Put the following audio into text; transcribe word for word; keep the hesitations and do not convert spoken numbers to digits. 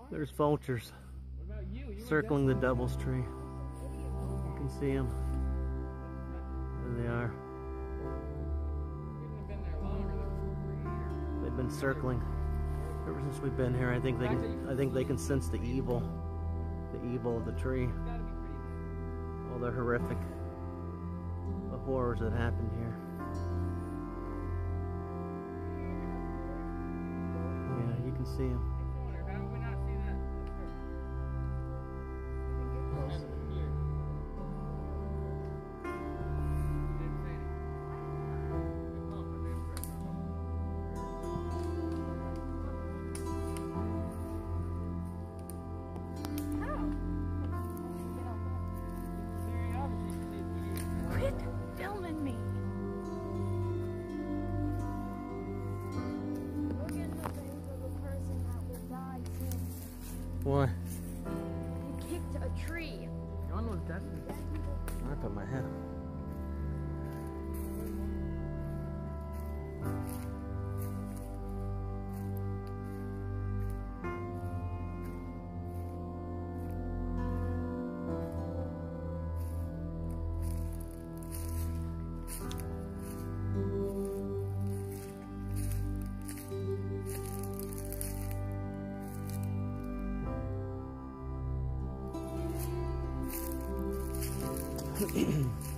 There's vultures What about you? You circling the devil's tree. You can see them. There they are. couldn't have been there longer. They're They've been circling ever since we've been here. I think they can. I think they can sense the evil, the evil of the tree. It's gotta be pretty good. All the horrific, the horrors that happened here. Yeah, you can see them. I wonder, how did we not see that? That's good. Here. Didn't say anything. Good pump, I think. Very obviously she did. Quit filming me. Look at the face of the person that will die soon. What? He kicked a tree. John was destined. I put my head. Up.